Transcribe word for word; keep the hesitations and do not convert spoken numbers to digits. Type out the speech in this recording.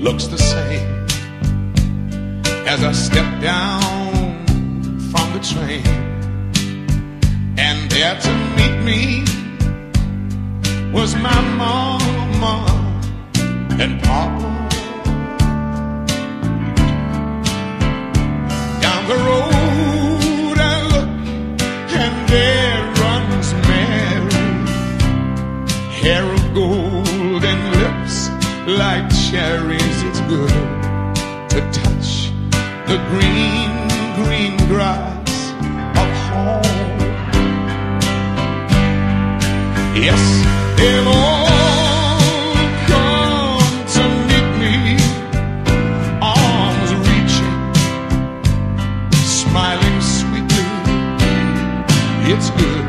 looks the same as I step down from the train. And there to meet me was my mama and papa. Down the road I look, and there runs Mary, hair of gold and lips like cherries. It's good to touch the green, green grass of home. Yes, they've all come to meet me, arms reaching, smiling sweetly. It's good